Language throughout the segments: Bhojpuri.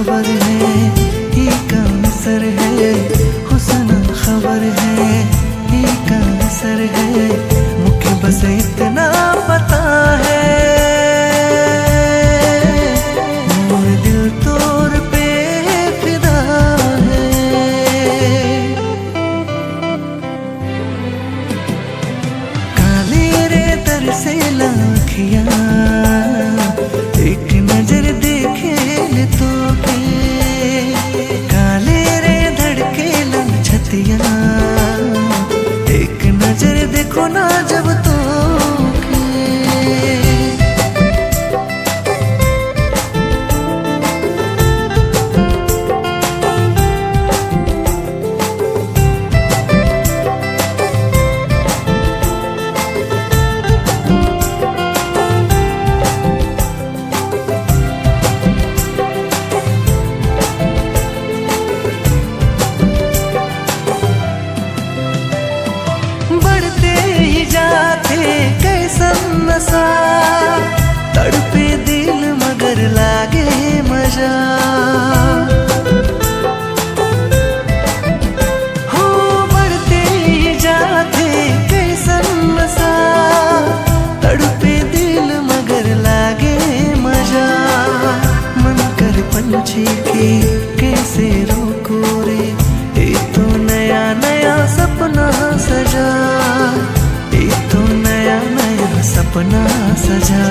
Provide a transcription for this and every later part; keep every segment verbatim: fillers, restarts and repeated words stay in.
खबर है ही का असर है, हुस्न खबर है ही का असर है, मुझे बस इतना पता है मोर दिल तोर पे फिदा है। काले रे दर से लाखियां एक नजर देखे ले तो के, काले रे धड़के लन छतियां एक नजर देखो ना जब तो के। नशा तड़पे दिल मगर लागे मजा, हो बढ़ते ही जाते कैसन नशा तड़पे दिल मगर लागे मजा। मन कर पंछी की कैसे रोको रे, ये तो नया नया सपना सजा, ये तो नया नया सपना सजा।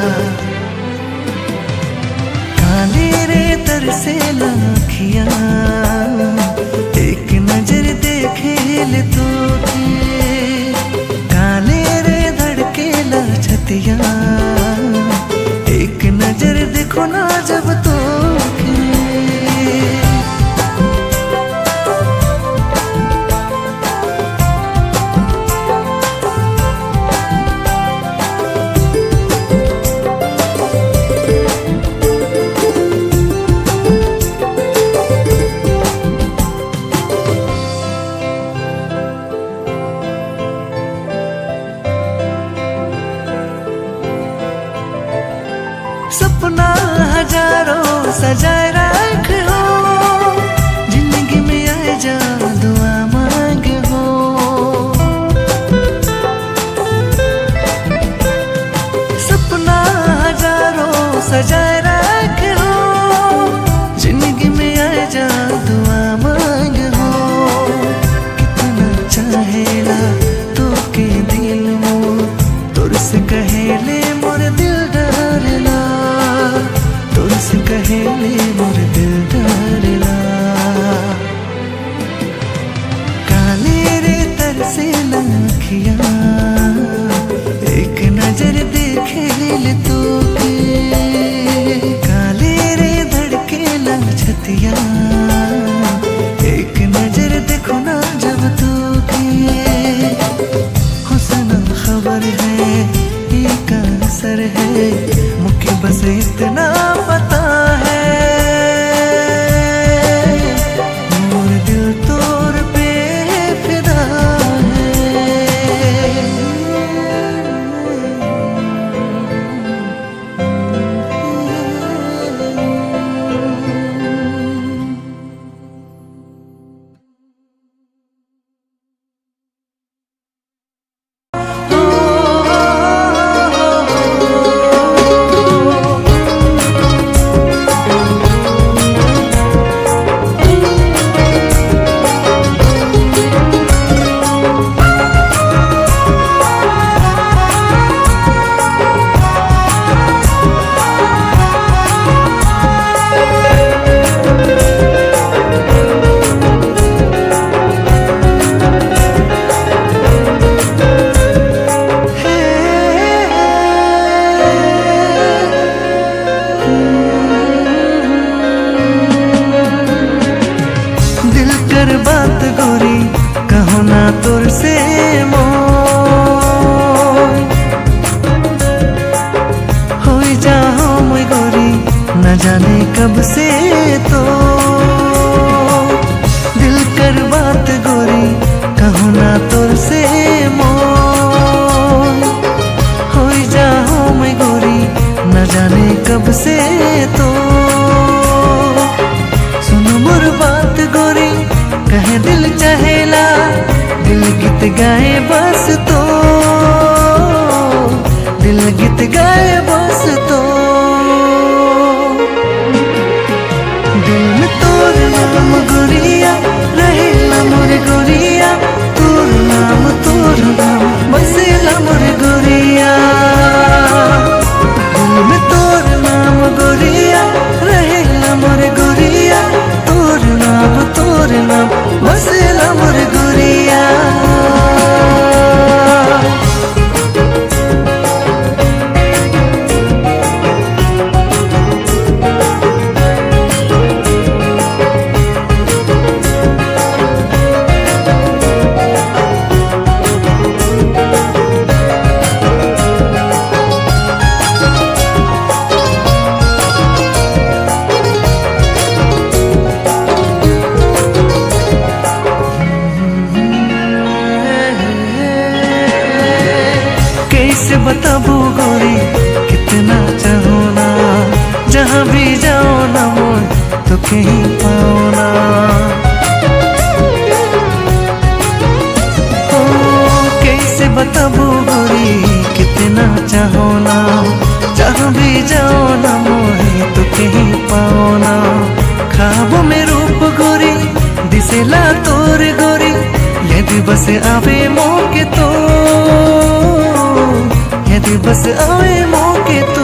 काले रे तर से लाखियां एक नजर देखे ले तो के, काले रे धड़के ला छतियां एक नजर देखो ना जब तो के। सपना हजारों सजाए रख हो, जिंदगी में आए जा दुआ मांग हो। सपना हजारों सजाए रख हो, जिंदगी में आए जा दुआ मांग हो। कितना चाहेला तो के दिल मोर तुर से कहेले मोर दिल डरला, तुझसे कहेले मोर दिल डरला। काले रे तर से लाखियां एक नजर देखे ले तो के, काले रे धड़के ला छतियां एक नजर देखो ना जब तो के। हुस्न खबर है ये का असर है, मुझे बस इतना पता है मोर दिल तोर पे फिदा है। तोर से मोर हो जाओ मैं गोरी न जाने कब से, तो दिल कर बात गोरी कहूँ ना तोर से मोर हो जाओ मैं गोरी न जाने कब से, तो गीत गाए बस तो, दिल गीत गाए बस तो। दिल में तोर नाम गोरिया रहेला मोर गोरिया, तोर नाम तोर नाम बसेला मोर गोरिया। दिल में तोर नाम गोरिया रहेला मोर गोरिया, तोर नाम तोर नाम बसेला मोर गोरिया। कैसे बताबू गोरी कितना चाहो ना, जहाँ भी जाओ ना मोर तो कहीं पाओ ना। ओ कैसे बताबू गोरी कितना चाहो ना, जहाँ भी जाओ ना मोर तो कहीं पाओ ना। ख्वाबों में रूप गोरी दिसेला तोर गोरी, यदि बस आवे मौके तो, यदि बस आवे मौके तो।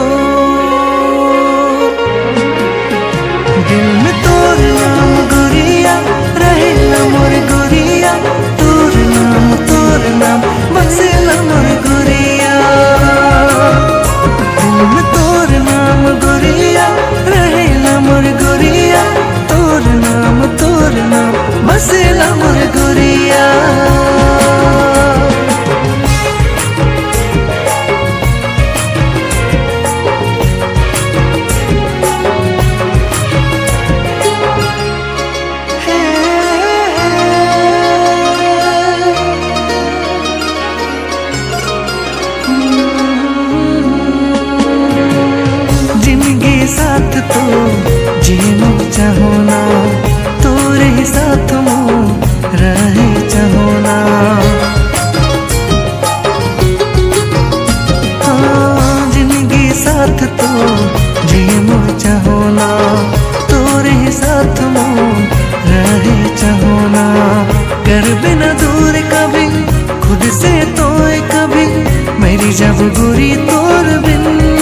दिल में तोर नाम गोरिया रहेला मोर गोरिया, तोर नाम तोर नाम बसेला मोर गोरिया। दिल में तोर नाम गोरिया रहेला मोर गोरिया, तोर नाम तोर नाम बसेला मोर गोरिया। साथ तो जीनो चाहो ना, तोरे साथ मो रहे चाहो ना। हाँ जिंदगी साथ तो जीनो चाहो ना, तोरे साथ मो रहे चाहो ना। कर बिना दूर कभी खुद से तो कभी, मेरी जब गोरी तोर बिन,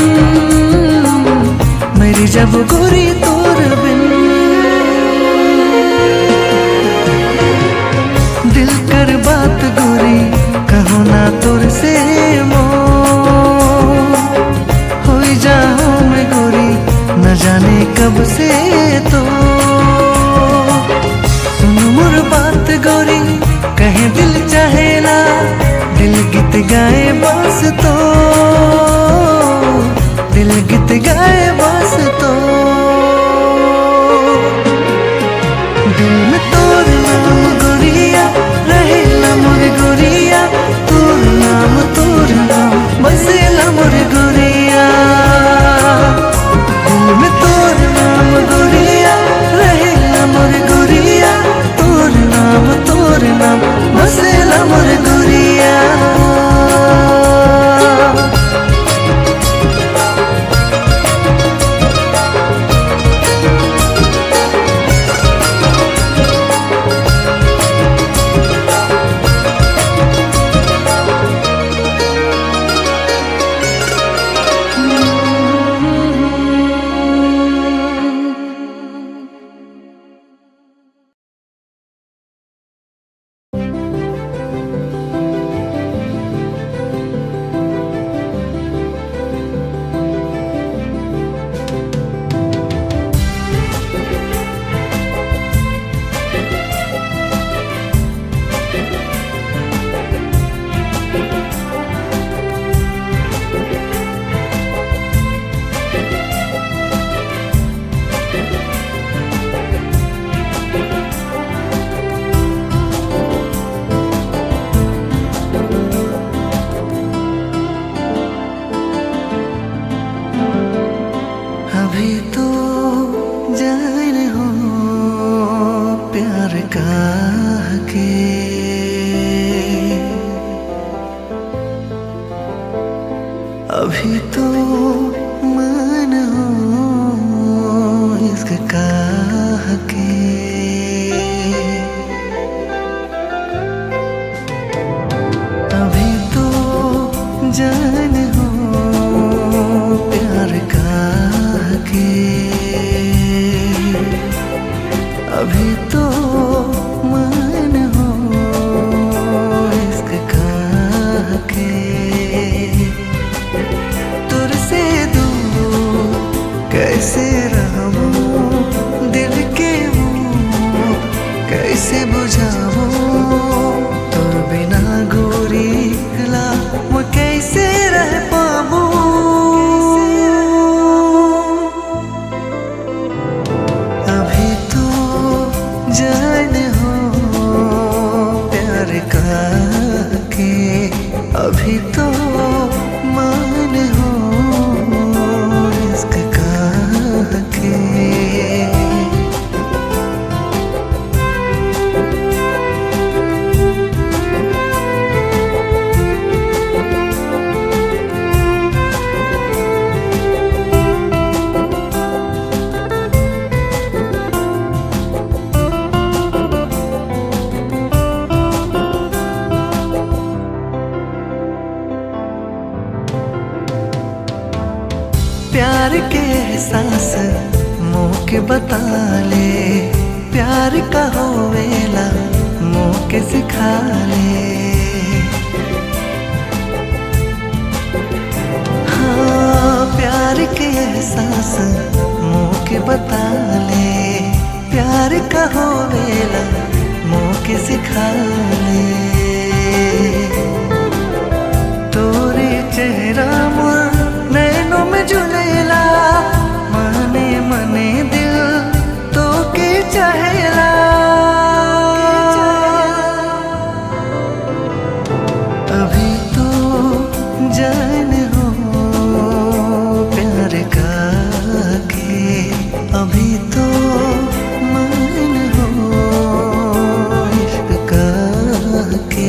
मेरी जब गोरी तोर बिन। दिल कर बात गोरी कहो ना तोर से मो, हो जाओ मैं गोरी न जाने कब से तो। सुन मोर बात गोरी कहे दिल चाहे ना, दिल गीत गाए बस तो, दिल गीत गाए बस तो। दिल में तोर नाम गोरिया रहेला मोर गोरिया, तोर नाम तोर नाम बसेला मोर गोरिया। दिल में तोर नाम गोरिया रहेला मोर गोरिया, तोर नाम तोर नाम बसेला मोर गोरिया। अभी तो जान हो प्यार का के अभी तो मन हो इश्क का के, अभी तो जान हो प्यार का के, अभी तो मन हो इश्क का के। तुझसे दूर कैसे रहूं दिल के वो कैसे बुझाऊं, तो बिना गोरी गला वो कैसे रह पाऊं। अभी तो जान हो प्यार का के, अभी तो मान हो इश्क का के। प्यार के एहसास मुँह के बता ले, प्यार का होवेला मुँह के सिखा ले। हाँ प्यार के एहसास मुँह के बता ले, प्यार का होवेला मुँह के सिखा ले। तोरे चेहरा मुर नैनों में झुलेला, मने मने दिल तो के चाहेला। अभी तो जान हो प्यार का के, अभी तो मान हो इश्क का के।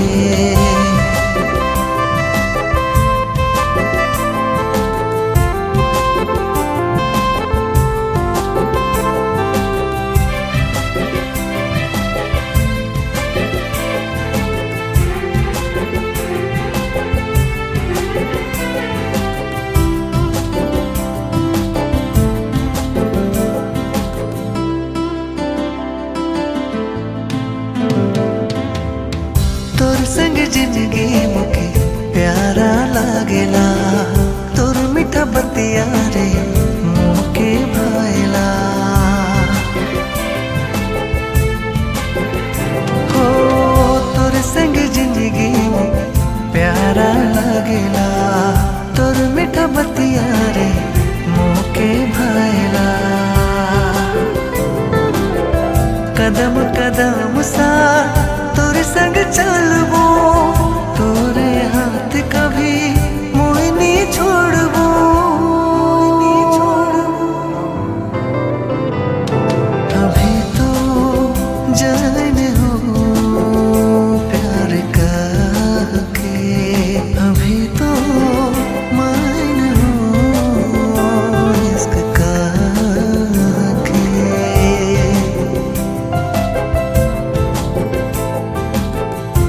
तोर संग जिंदगी मुके प्यारा लागेला, तोर मीठा बतिया रे मुके भाईला। हो तोर संग जिंदगी मुके प्यारा लागेला, तोर मीठा बतिया रे मुके भाईला। कदम कदम सा तोरे संग चलबो, तोरे हाथ कभी मोहिनी छोड़बो। अभी तो जान हो प्यार का के, अभी तो मान हो इश्क का के।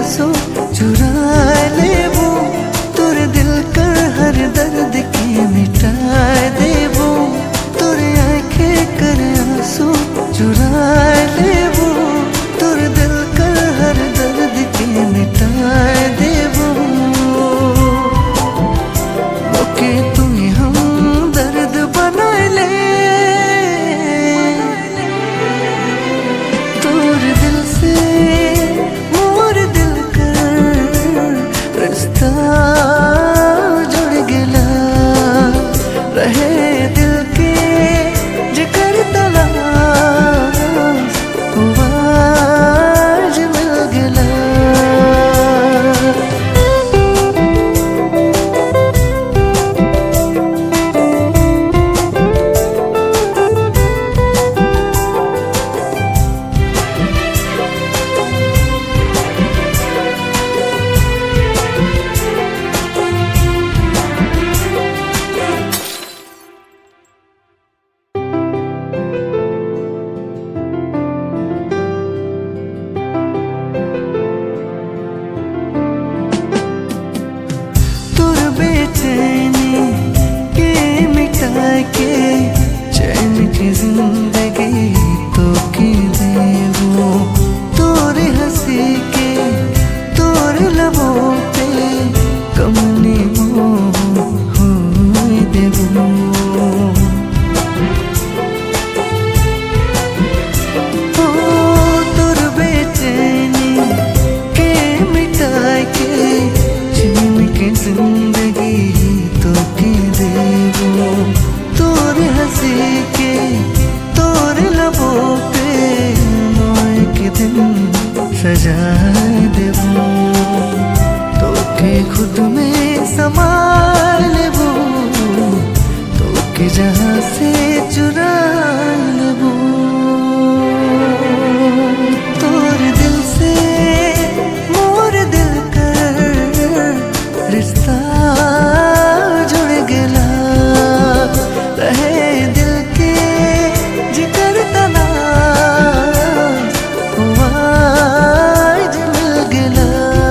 आंसू चुरा ले वो, तोरे दिल कर हर दर्द के मिटा दे वो, तोरे आंखें कर आंसू चुरा ले वो, तोरे दिल कर हर दर्द के मिटा दे वो। ओके तुम हम दर्द बना ले, तोरे दिल से मोर दिल कर रिश्ता जुड़ गया, रहे दिल के जिक्र तलाश हुआ आज मिल गया। बेचैनी के मिटा के चैन की जिंदगी तो की दे वो, तोरे हंसी के तोरे लबों पे कमनी मोह होई दे वो। ओ तोर बेचैनी के मिटा के चैन की जिंदगी तो की दे वो, तोरे हंसी के तोरे लबों पे मोह के दिन सजा दे वो, तो के खुद में संभाल वो, तो के जहाँ से चुरा वो, तोरे दिल से मोर दिल कर रिश्ता जुड़ गया, रहे दिल के जिक्र तलाश हुआ आज मिल गया।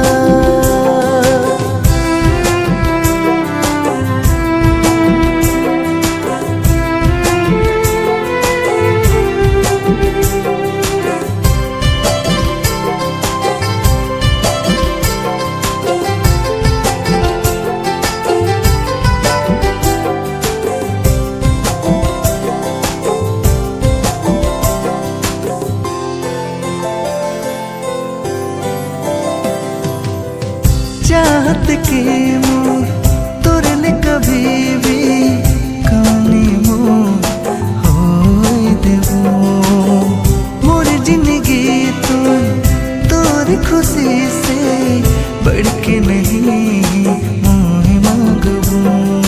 चाहत के मोर तोरे ने कभी भी कौनी मोर होई देवो, मोर जिंदगी तोर तोर खुशी से बढ़ के नहीं मोह मांगबो।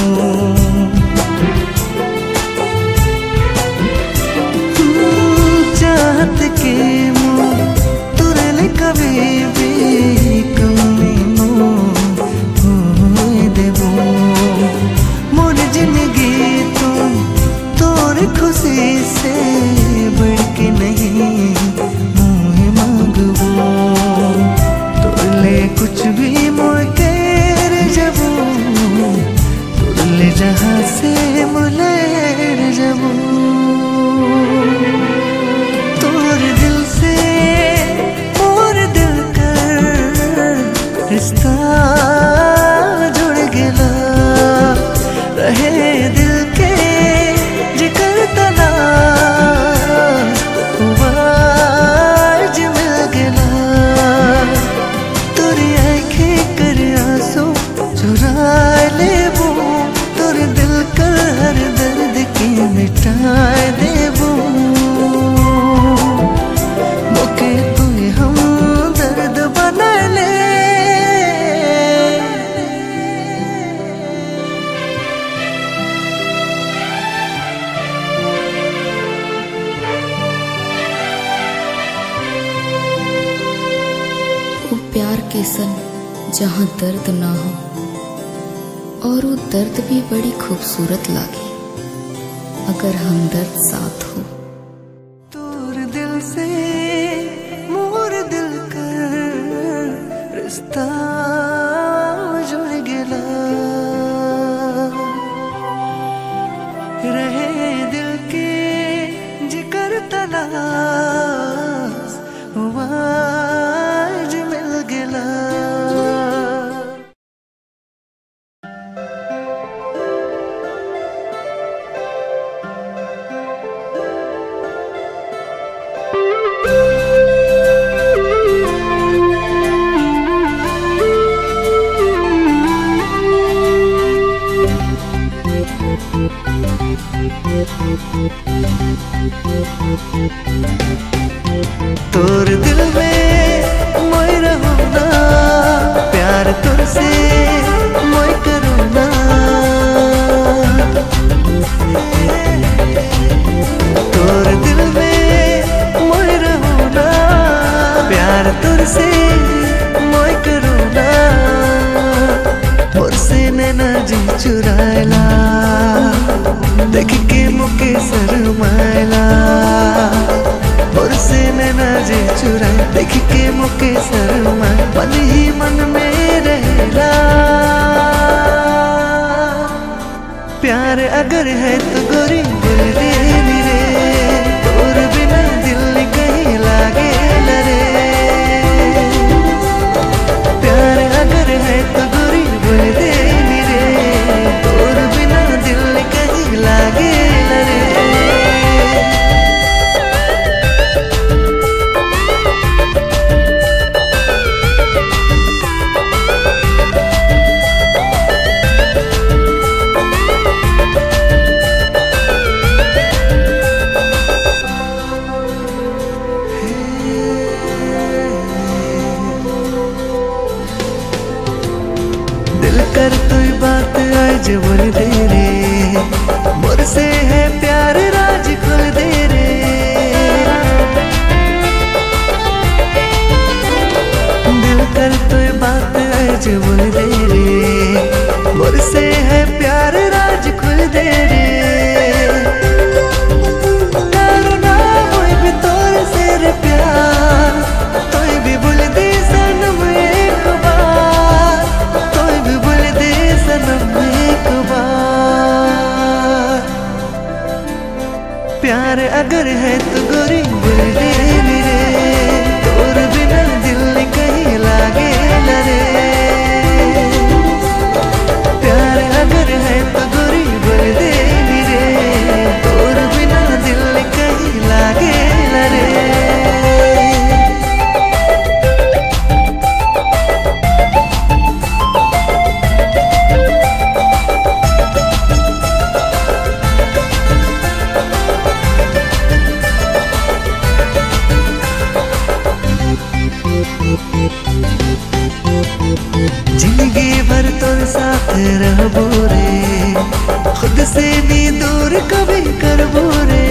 चाहत के मोर तोरे ने कभी भी कौनी मोर जिंदगी तुम तोर खुशी से बढ़ के नहीं मोह मांगबो, तोर ले कुछ भी मोर कर जबो, तोर ले जहाँ से मुलेर जबो, तोर दिल से मोर दिल कर रिश्ता रहे दिल के जिक्र तलाश हुआ आज मिल गया, तोरी आंखें कर आंसू चुरा ले वो, तोरे दिल कर हर दर्द के मिटा दे वो, मौके तुम हम दर्द बना ले। प्यार के सन जहाँ दर्द ना हो, और वो दर्द भी बड़ी खूबसूरत लागे अगर हमदर्द साथ हो। तोर दिल से मोर दिल कर प्यार से मोय करो ना मोर से नैना जी चुरायला देख के मुके शरमायला मोर से नैना जी चुराए देख के मुके शरमाए मन ही मन में रहला प्यार अगर है तो गोरी बोल दे रे तोर बिना दिल कहीं लागे लरे प्यार अगर है तो गोरी बोल दे रे तोर बिना दिल कहीं लागे लरे कर तू बात आज बोल दे रे मोर से है प्यार राज खोल दे रे दिल कर तू बात आज बोल दे रे मोर से है प्यार राज खोल दे रे करो ना कोई भी तोर से रे प्यार तोय भी बोल दे सनम एक बार तोय भी बोल दे सनम एक बार प्यार अगर है तो गोरी बोल दे रे तोर बिना दिल कहीं लागे लरे प्यार अगर है तो गोरी बोल दे रे तोर बिना दिल कहीं लागे लरे जिंदगी भर तोर साथ रहबो रे खुद से भी दूर कभी करबो रे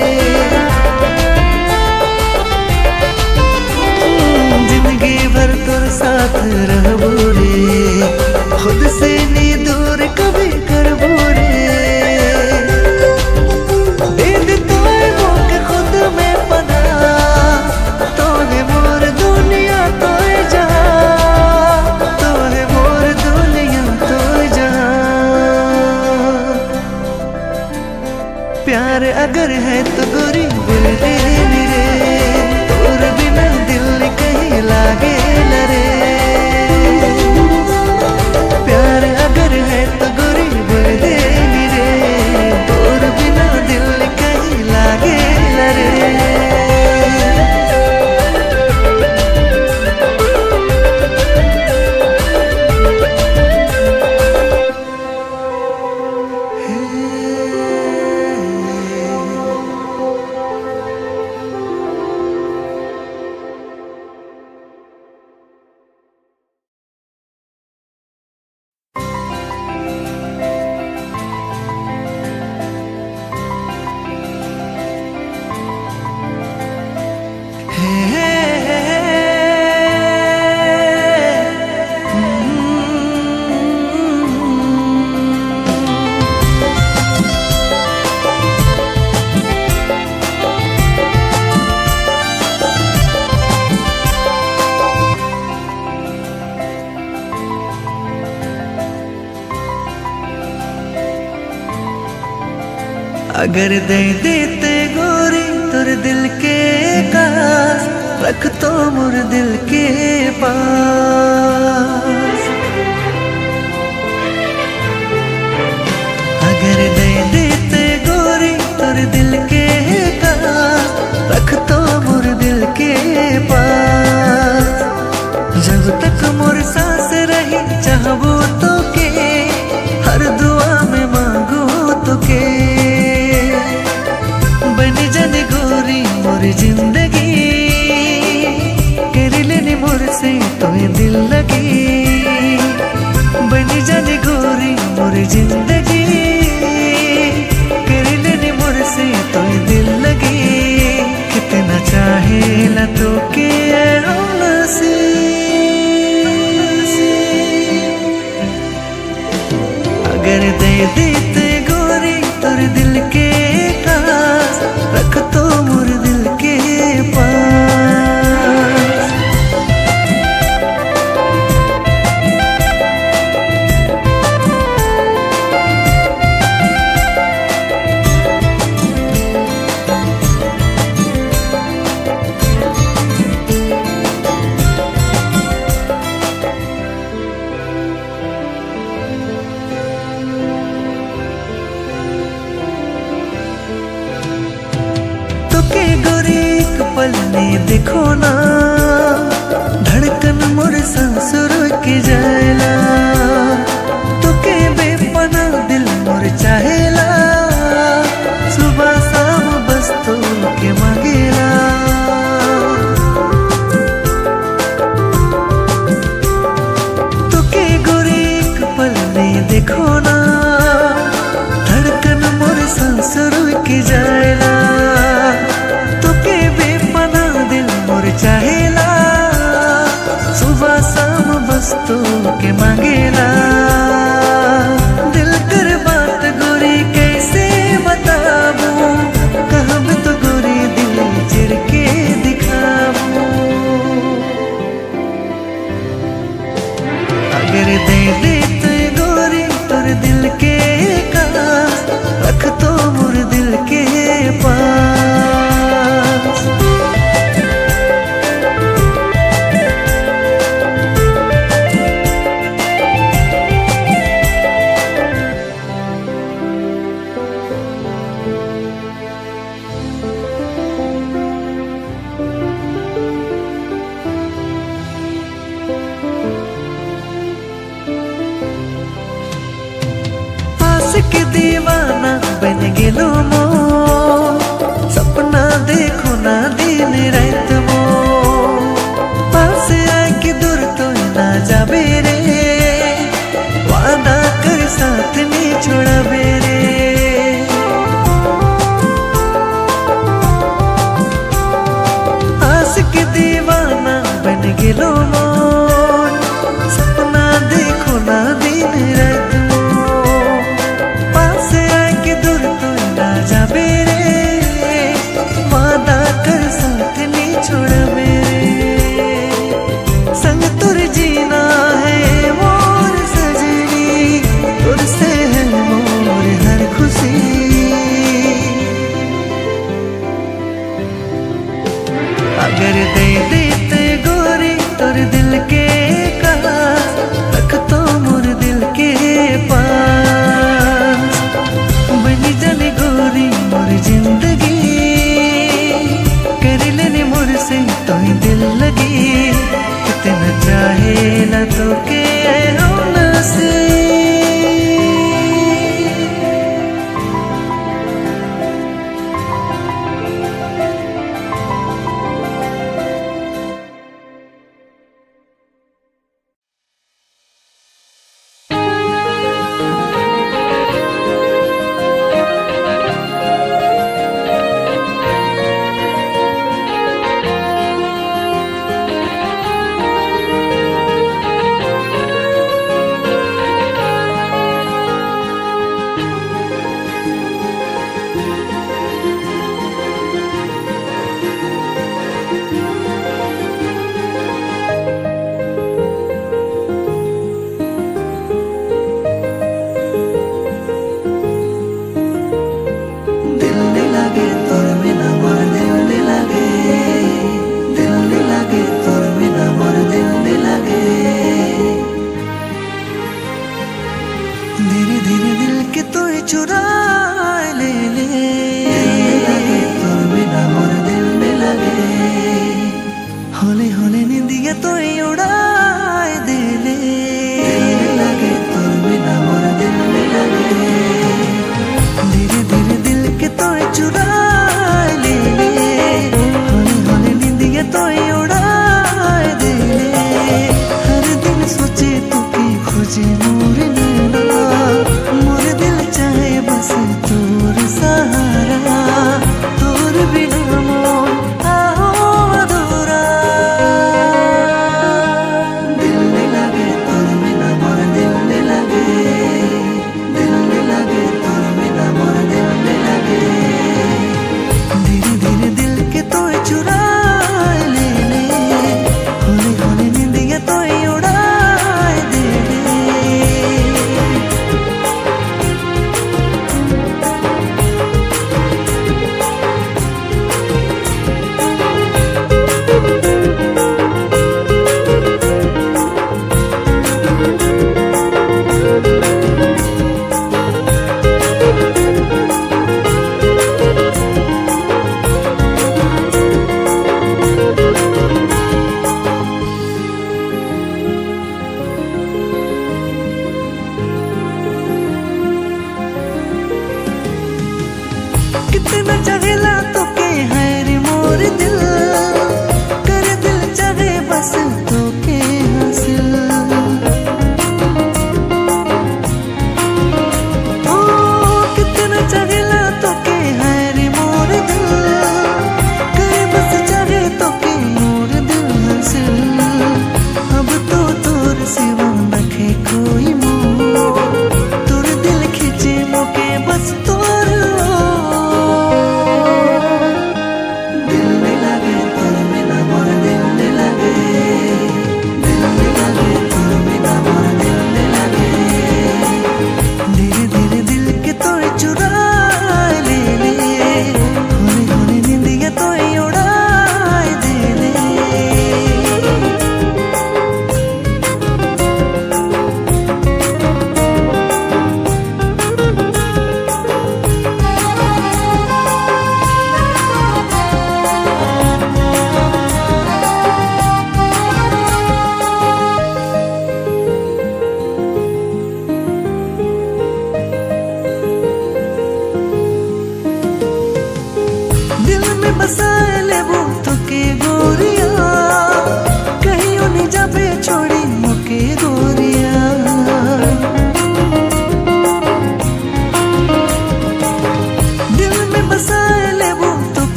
जिंदगी भर तोर साथ रहबो रे खुद से भी दूर कभी करबो रे दे दे तोय मोके खुद में पना तोहे मोर दुनिया तोय जहां तोहे मोर दुनिया तोय जहां प्यार अगर है तो गोरी बोल दे रे तोर बिना दिल कहीं लागे लरे प्यार अगर है तो गोरी बोल दे रे तोर बिना दिल कहीं लागे लरे अगर दे देते गोरी तुर दिल के कास रख तो मुर दिल के पास अगर दे देते गोरी तुर दिल के कास रख तो मुर दिल के पास जब तक मुर सांस रही चाहबो तो के हर दुआ में मांगो तो के मोर जिंदगी कर लेनी मोर से तो दिल लगी बनी जाने गोरी मोर जिंदगी कर लेनी मोर से तो दिल लगी कितना चाहे ला तो के नसीब देखो ना धड़कन मोर सांस रुक जाएला तो के बेपना दिल मोर चाहेला सुबह शाम बस तो के मांगेला तो के गोरी एक पल में देखो ना धड़कन मोर सांस रुक जाएला तो के बेपना दिल मोर चाहेला सुबह शाम बस तो के मांगेला दिल कर बात गोरी कैसे बताबू कहब तो गोरी दिल चिर के दिखाबू अगर दे दे तो गोरी तोर दिल के कास रख तो मोर दिल के पास के दीवाना बन गेलो मो सपना देखो ना दिन रात मो पास आके दूर तो ना जाबे रे वादा कर साथ नहीं छोड़ाबे रे आस के दीवाना बन गेलो मो सपना देखो ना दिन रात छोड़ मेरे संग तुर जीना है मोर सजनी तुर से है मोर हर खुशी अगर दे देते गोरी तुर दिल के कहा रख तो मोर दिल के पास बनी जाने गोरी मोर जिंदगी से तो ही दिल लगी कितना चाहे ना तो के होना से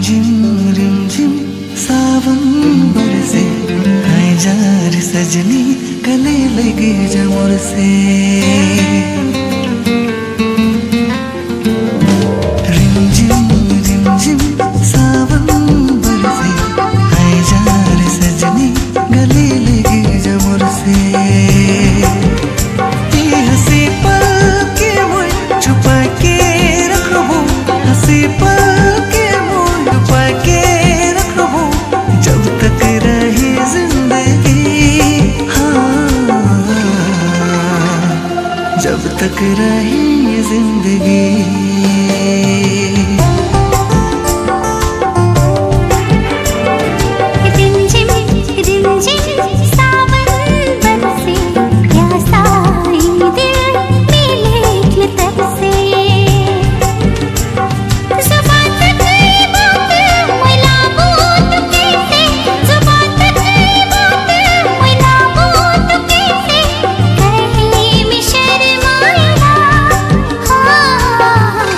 रिमझिम रिमझिम सावन बरसे, आए जा रे सजनी गले लगे जा मोर से। रिमझिम रिमझिम सावन बरसे, आए जा रे सजनी गले लगे जा मोर से। ये हंसी पल के मुझ छुपा के रखबो, हंसी पल के मुझ छुपा के रखबो, जब तक रहे जिंदगी। हाँ, जब तक रहे जिंदगी। हाँ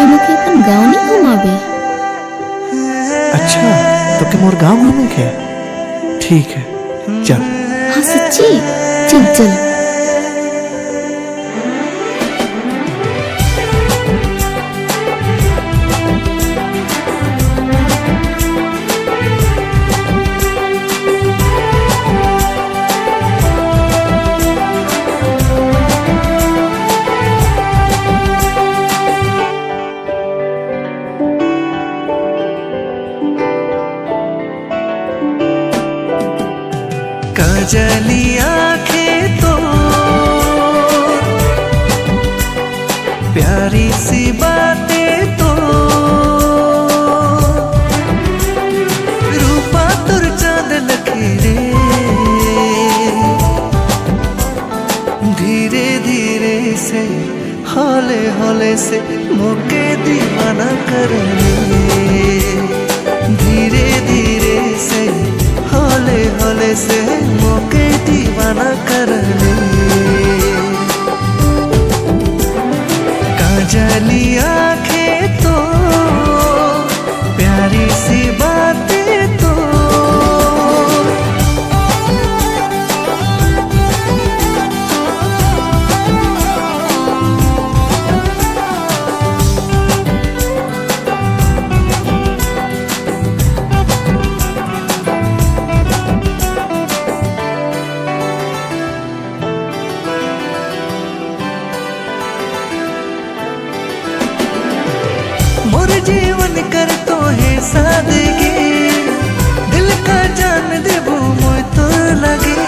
ते मुके अपन गाँव नहीं घुमावे। अच्छा तो के मोर गाँव घूमे के? ठीक है चल। हाँ सच्ची, चल चल। काजली आंखें तो प्यारी सी बातें तो रूपा तुर चांद लखेरे धीरे धीरे से हौले हौले से मोके दीवाना कर ले। धीरे धीरे से हौले हौले से मोके दीवाना कर ले। काजली आंखें तो प्यारी सी बातें तो जीवन कर तो है सादगी दिल का जान दे वो मोय तो लगे।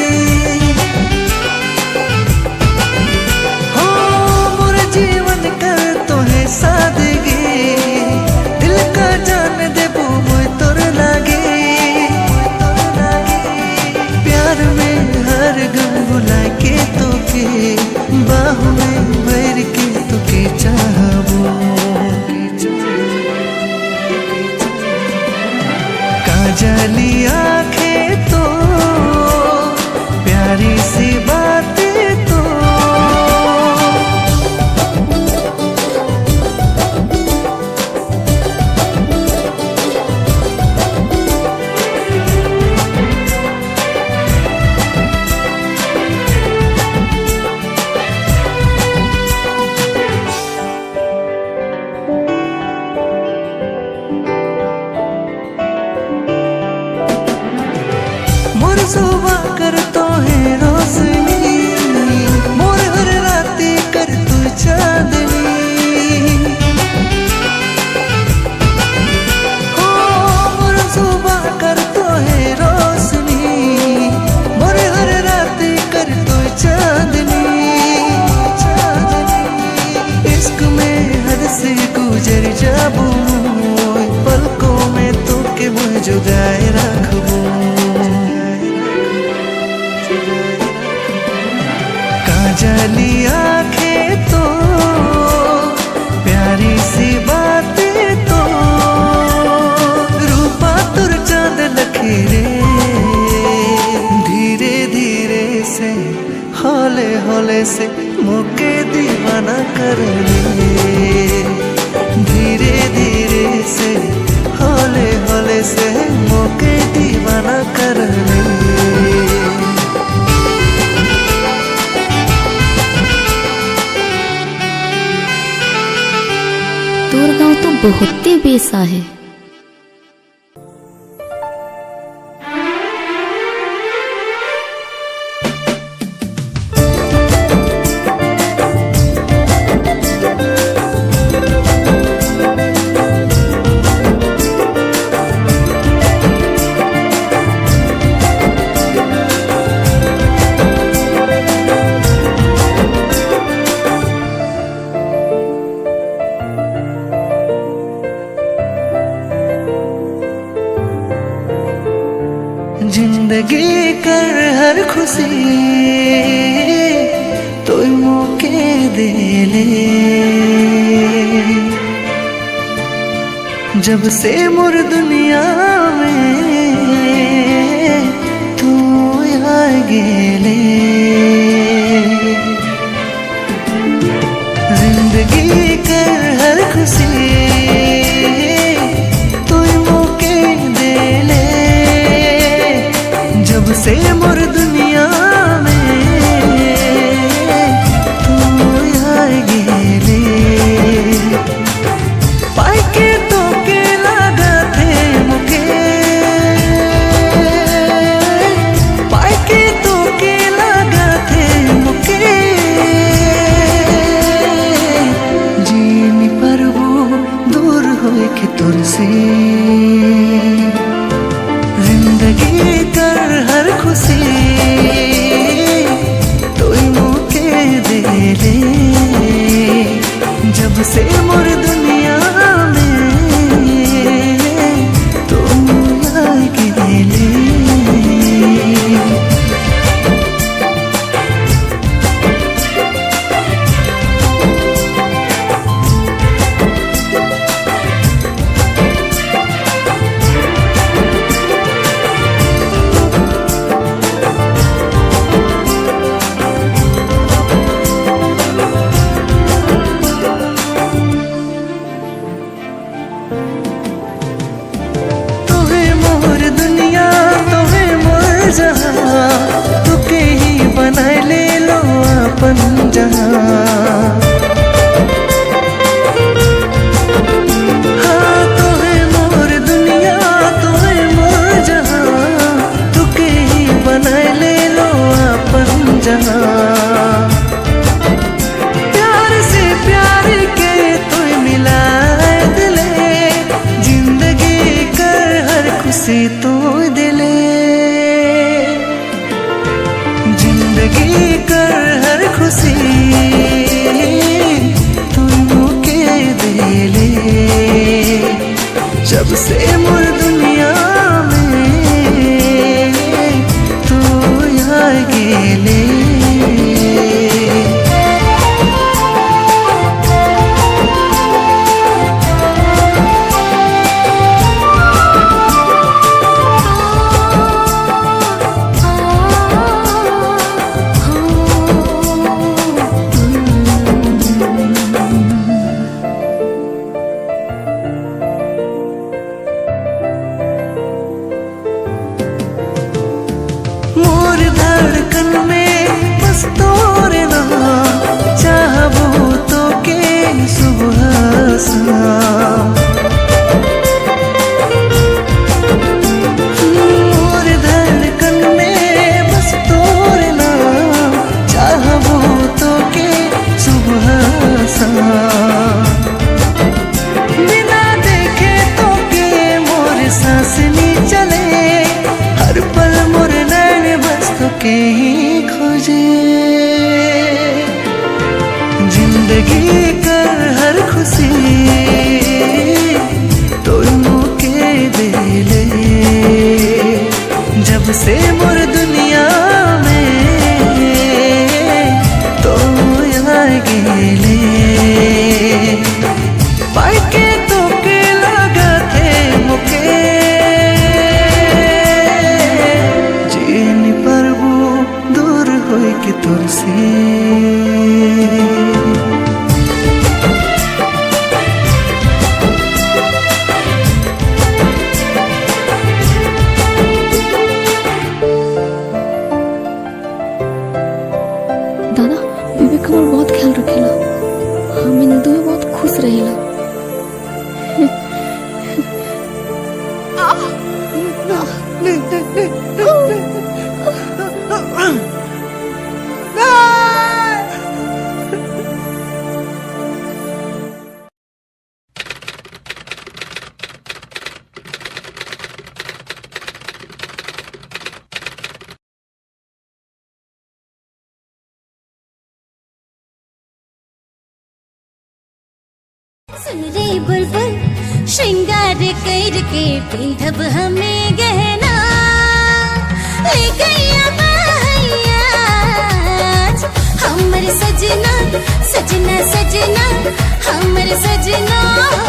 हो मोर जीवन कर तो है सादगी दिल का जान दे वो मोय तो लगे। प्यार में हर गम भुला के तो के बाहों में भर के तो के चाहबो। काजली आंखें तो प्यारी सी बातें तो सुबह कर तो है रोशनी मोर हर राती कर तू चांदनी। हो मोर सुबह कर तो है रोशनी मोर हर राती कर तू चांदनी। इश्क में हद से गुजर जाबू पलकों में तो के मुझ जुगाए रखबू। काजली आंखें तो प्यारी सी बातें तो रूपा तुर चांद लखेरे धीरे धीरे से हौले हौले से मोके दीवाना कर ले। धीरे धीरे से हौले हौले से मोके दीवाना कर ले। तोर गाँव तो बहुते बेसा है। जिंदगी कर हर खुशी तो मौके दे ले। जब से मुर दुनिया में तू आ गेले। जिंदगी कर हर खुशी कि तुरसे जिंदगी कर हर खुशी तो मौके दे ले जब से मोर दुनिया में तुम आके ले तू के ही बनाए ले लो अपन जहां हाँ तो है मोर दुनिया तो है मोर जहां तू के ही बनाए ले लो अपन जहां प्यार से प्यार के तू मिलाए दिले जिंदगी कर हर खुशी तू दिले जिंदगी कर हर खुशी तुम के दे ले जब से मोर दुनिया में तू आ गेले बिना देखे तो के मोर सांस नी चले हर पल मोर नैन बस तो के ही खोजे जिंदगी कर हर खुशी तो मौके दे ले जब से मोर दुनिया में तो आ गेले पाके तो के लगा थे मुके जीनी परबू दूर होई कि तुरसे दादा विवेक हमार बहुत ख्याल रखेला हम इन दोनों बहुत खुश रहेला सुन रे बुलबुल श्रृंगार करके पिंधब हमें गहना ले गैया बहैया हमर सजना सजना सजना हमर सजना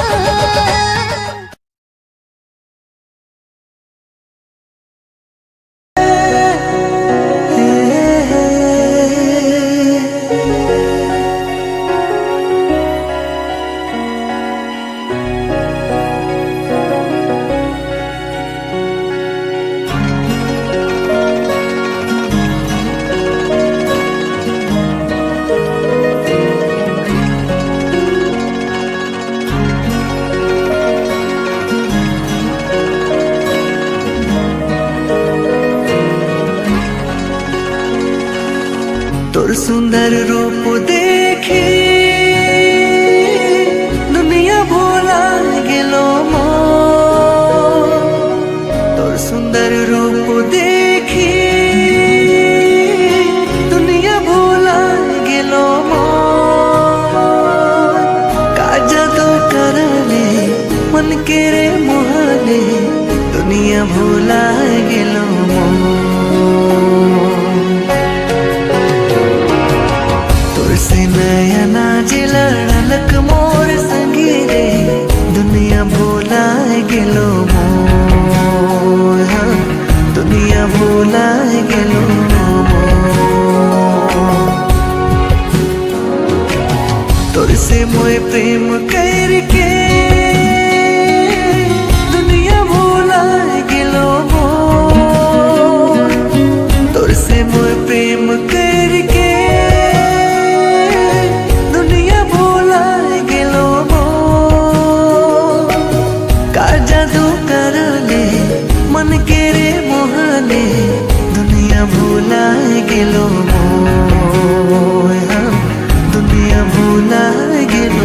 तोर सुंदर रूप देखी दुनिया भोला गेलो मन के रे मोहले दुनिया भूला गेलो तोर से नया नाचे लड़लक मोर संगी रे दुनिया भूला गेलो हाँ, दुनिया भूला गेलो तोर से मोए प्रेम करके दुनिया भूला गेलो तोर से मोए प्रेम करके दुनिया भूला गेलो का जादू करले मन के रे मोहले दुनिया भूला गेलो दुनिया भूला गेलो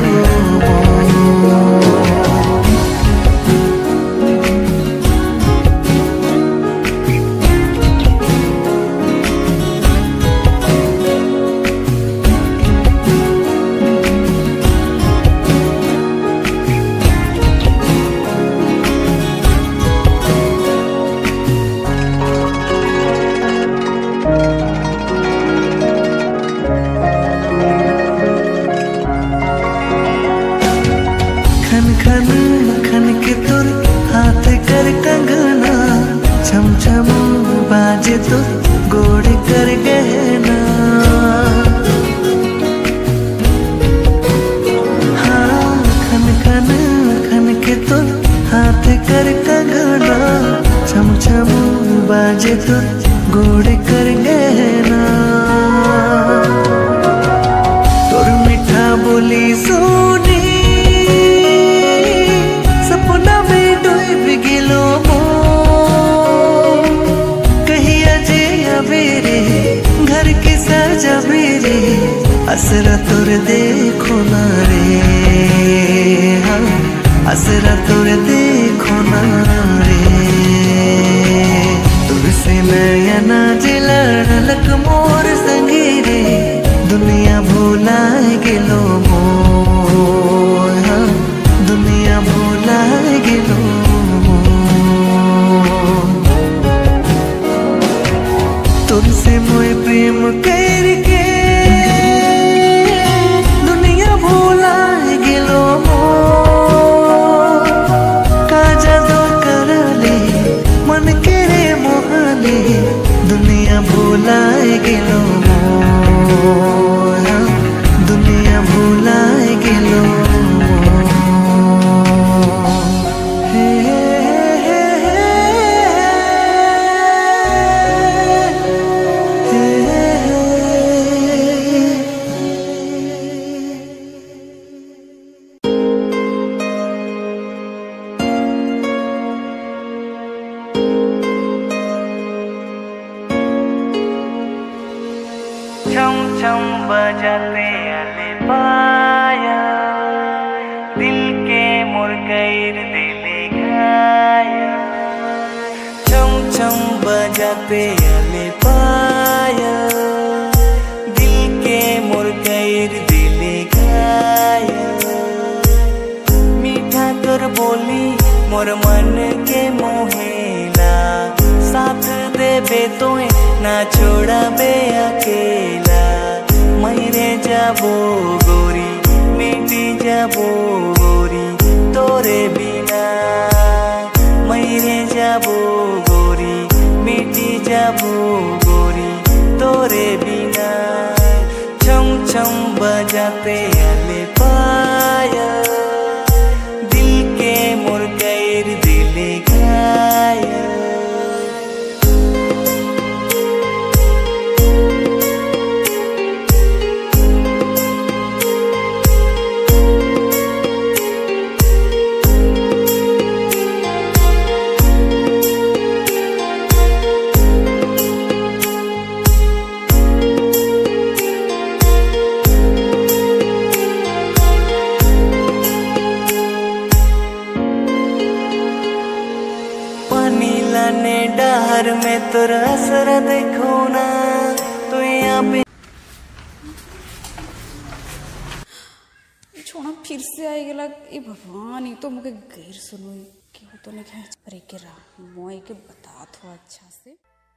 खन खन खन के तुर हाथ कर कंगना छम छम बाजे तुर गोड़ कर गहना हाँ खन खन खन के तुर हाथ कर कंगना छम छम बाजे तुर गोड़ कर गहना तुर मीठा बोली सोनी सपना में डूब गेलो कहिया जे अबेरे घर के सजा बेरे असरा तोर देखो ना रे हाँ असरा तोर देखो ना रे तुर से नया नाच लड़लक मोर संगी रे दुनिया भूला गेलो हाँ दुनिया भूला गेलो तुमसे मोए प्रेम करके दुनिया भूला गेलो का जादू करले मन के रे मोहले दुनिया भूला गेलो दुनिया भूला गेलो छम छम बजाते आले पाया दिल के मुर्गैर दिले घाया छम छम बजाते आले पाया दिल के मुर्गैर दिले घाया मीठा तोर बोली मोर मन के मोहेला साथ देबे तोए ना छोड़ाबे अकेला मरे जाबो गोरी मिटी जाबो गोरी तोरे बिना मरे जाबो गोरी मिटी जाबो गोरी तोरे बिना छम छम बजाते आले पाया दिल के मुर्गैर दिले घाया डहर में तोरा असर देखो ना तो यहाँ पे छोड़ो फिर से आई गला। ए भगवान, ये तो मुझे गैर सुनो कि तो नहीं कहे। अरे के रहा मोए के बता थो अच्छा से।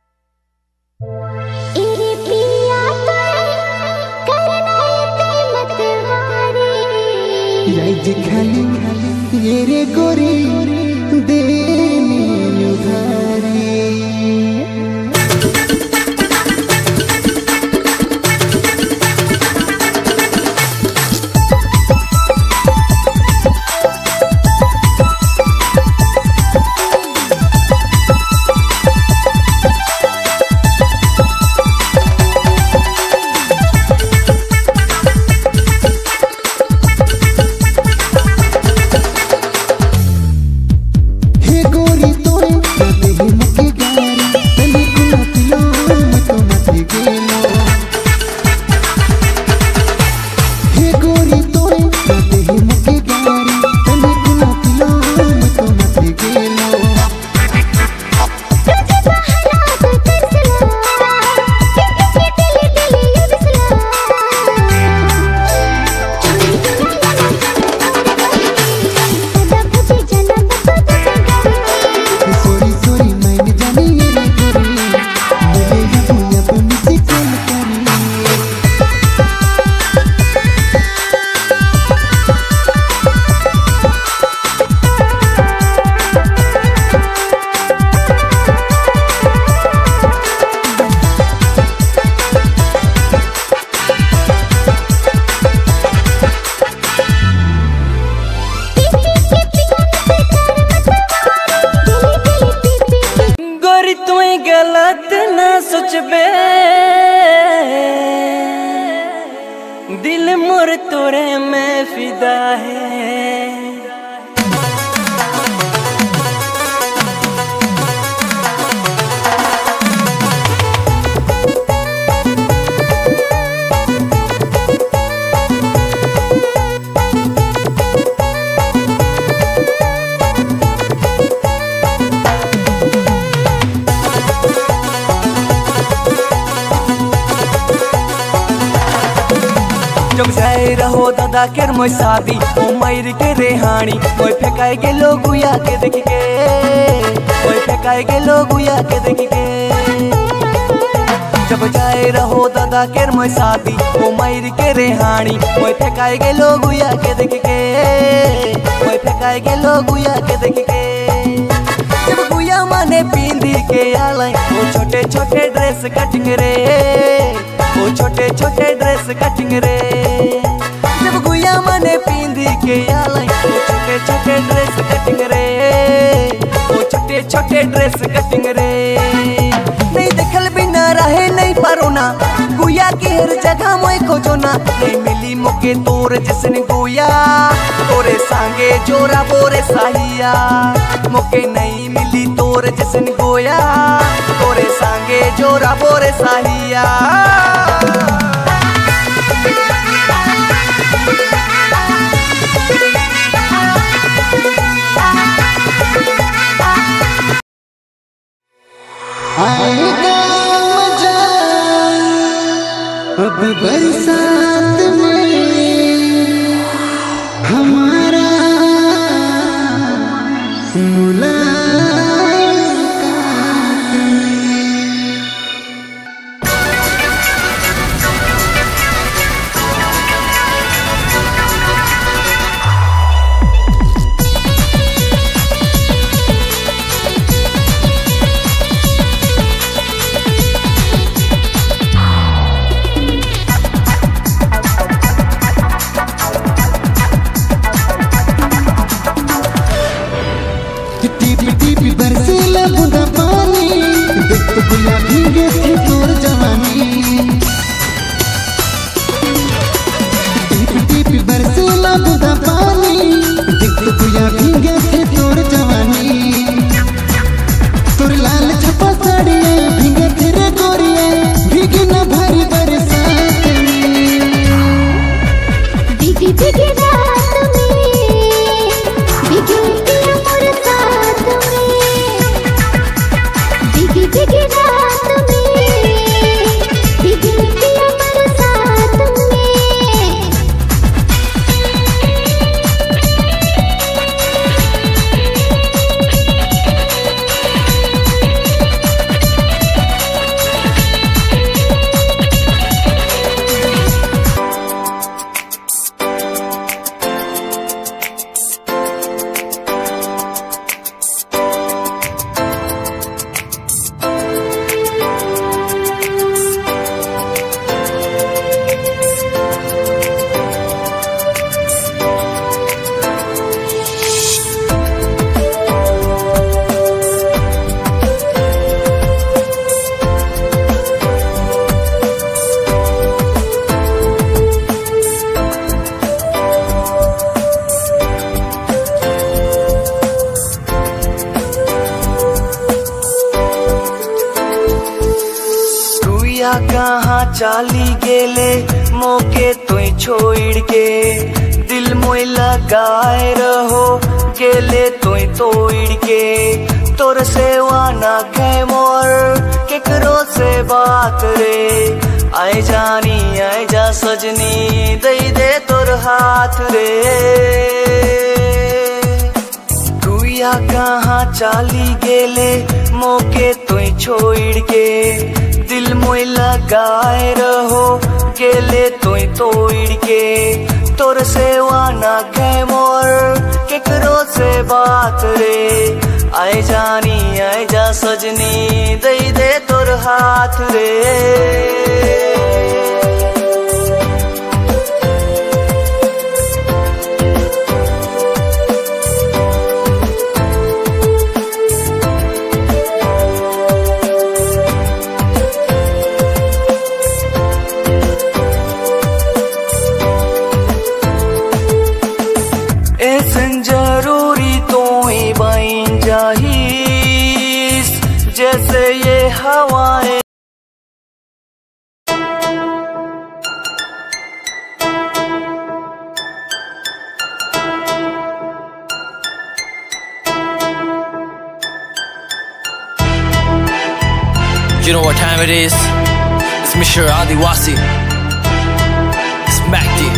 इरे पिया तो करना मत वारे राज खाली ये रे गोरी देनी उधारी। दिल मोर तोरे में फिदा है। जब जाए रहो दादा केर मोय शादी ओ मयूर के रेहानी मोय फेकाए के लोग उया के देख के मोय फेकाए के लोग उया के देख के। जब जाए रहो दादा केर मोय शादी ओ मयूर के रेहानी मोय फेकाए के लोग उया के देख के मोय फेकाए के लोग उया के देख के। जब गुया माने पिंदी के आले वो छोटे छोटे ड्रेस कटिंग रे वो छोटे छोटे ड्रेस कटिंग रे। जब गुया माने पिंदी के आले वो छोटे छोटे ड्रेस कटिंग रे वो छोटे छोटे ड्रेस कटिंग रे। नहीं देखल बिना रहे नहीं पारो ना गुया की हर जगह मोय खोजो ना। नहीं मिली मोके तोर जिसन गुया तोरे सांगे जोरा बोरे साहिया मोके नहीं मिली तोर जिसन गोया तोरे सांगे जोरा बोरे साहिया। आएगा मजा अब बरसात में हमारा मुलाकात में। टीपी टीपी बरसेला बूंदा पानी देख तो गुया भीगे थे तोर जवानी। टीपी टीपी बरसेला बूंदा पानी देख तो गुया भीगे थे तोर जवानी। तोर लाल छपा साड़िया भीगे थे रे गोरिया भीगी न भरी बरसात में। भीगी भीगी रात में भीगी पिया मोर साथ में। भीगी भीगी रात में भीगी पिया मोर साथ में। चाली गेले मोके तुई छोड़ के, दिल मोय लगाए रहो गेले तुई तोड़ के। तोर सेवा ना खे मोर केकरो से बात रे, आए जानी आए जा सजनी दई दे तोर हाथ रे। रुइया कहाँ चाली गेले मोके तुई छोड़ के, दिल मोय लगाए रहो गेले तुई तोड़ के। तोर सेवा ना खे मोर केकरो से बात रे, आए जानी आए जा सजनी दई दे तोर हाथ रे। ऐसन जरूरी तो ही बन जाहिस जैसे ये हवाएं। You know what time it is? It's Mister Adiwasi. It's Macdi.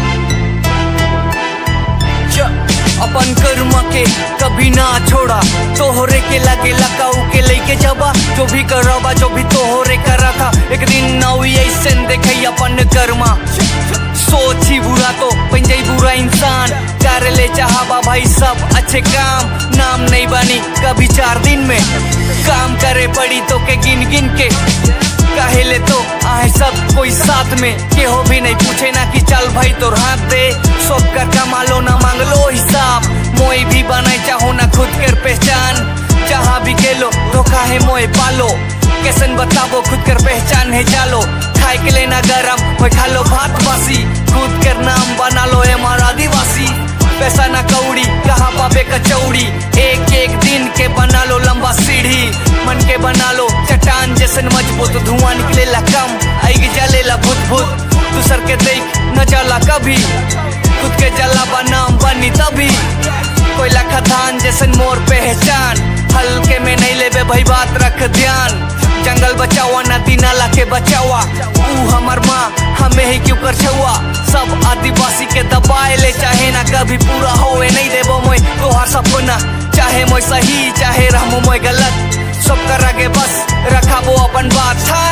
अपन कर्म के कभी ना छोड़ा, तोहरे के लगे लकाऊ के लेके जाबा। जो भी करबा जो भी तोहरे करा था, एक दिन नवी ऐसन देखे अपन कर्मा। सोची बुरा तो बन जाई बुरा इंसान, कर ले चाहबा भाई सब अच्छे काम। नाम नहीं बनी कभी चार दिन में, काम करे पड़ी तो के गिन गिन के। कहले तो आए सब कोई साथ में, केहो भी नहीं पूछे ना कि चल भाई तोर हाथ दे। सब कर कमा लो ना मांग लो हिसाब, मोए भी बनाए चाहो ना खुद कर पहचान। जहाँ भी खेलो धोखा है मोए पालो, कैसन बताबो खुद कर पहचान है जालो। खाए के लेना गरम वो खा लो भात बासी, खुद कर नाम बना लो हमारा आदिवासी। पैसा ना कौड़ी कहाँ पाबे कचौड़ी, एक एक दिन के बना लो लंबा सीढ़ी। मन के बना लो चट्टान जैसन मजबूत, धुआं निकले ला कम आएगी जले ला भूत भूत। दूसर के देख न जला कभी, खुद के जला बनाम बनी तभी। कोयला खदान जैसन मोर पहचान, हल्के में नहीं लेबे भाई बात रख ध्यान। जंगल बचावा नदी नाला के बचावा, ऊ हमर माँ हमें ही क्यों कर छुआ। सब आदिवासी के दबाए ले, चाहे ना कभी पूरा होए नहीं देबो मोय तोहार सपना। चाहे मोय सही चाहे रहमो मोय गलत, सब कर आगे बस रखाबो अपन बात था।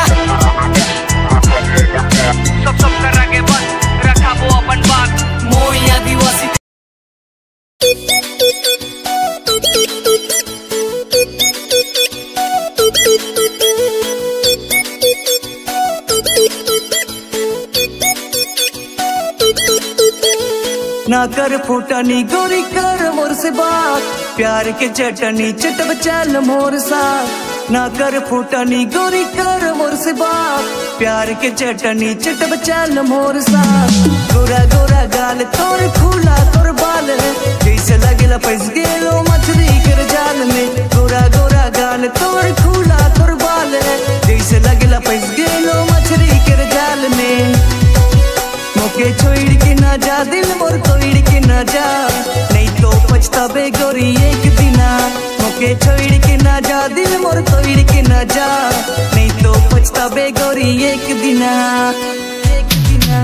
सब सब कर आगे बस रखाबो अपन बात, मोय आदिवासी। ना कर फूटनी गोरी कर मोर से बात, प्यार के चटनी चटब चल मोर साथ। ना कर फूटनी गोरी कर मोर से बात, प्यार के चटनी चटब चल मोर साथ। गोरा गोरा गाल तोर खुला तोर बाल है, जैसे लगेला फंस गेलो मछली कर जाल में। गोरा गोरा गाल तोर खुला तोर बाल है, जैसे लगेला फंस गेलो मछली कर जाल में। मोके छोड़ के ना जा दिल मोर तोड़ के ना जा, नहीं तो पछतावे गोरी एक दिना। मोके छोड़ के ना जा दिल मोर तोड़ के ना जा, नहीं तो पछतावे गोरी एक दिना एक दिना।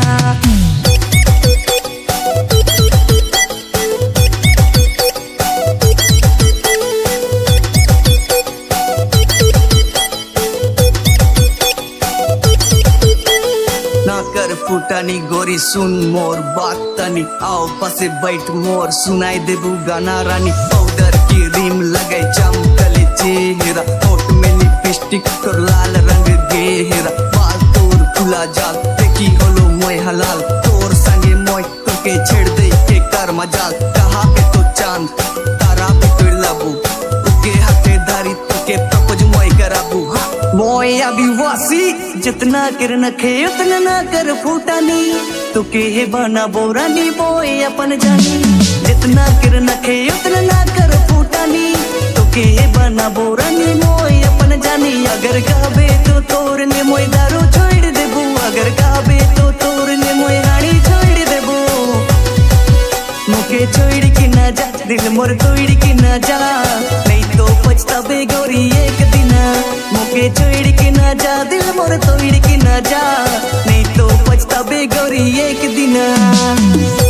ना कर फूटनी गोरी सुन मोर बात तनी, आओ पसे बैठ मोर सुनाई देबू गाना रानी। पाउडर की रीम लगे चमकले चेहरा, होठ में लिपस्टिक तोर लाल रंग गेहरा। बाल तोर खुला जाल देखी होलो मोय हलाल, तोर संगे मोय तोके छेड़ दे के कर मजाल। कहा पे तो चांद तारा पे तोड़ लाबू, उके हाथे धारी तोके प्रपोज मोय कराबू। मोय आदिवासी जितना कर नखे उतना ना कर फूटानी, तो के हे बना बोरानी मोय अपन जानी। जितना कर नखे उतना ना कर फूटानी, तो के हे बना बोरानी मोय अपन जानी। अगर कहबे तो तोर ने मोय दारू छोड़ देबू, अगर गाबे तो तोरने मोय हाड़ी छोड़ देबो मुके छोड़ के ना जा दिल मोर तोड़ के ना जा नहीं तो पछतावे गौरी एक दिन मुके छोड़ के ना जा दिल मोर तोड़ के ना जा नहीं तो पछतावे गौरी एक दिन।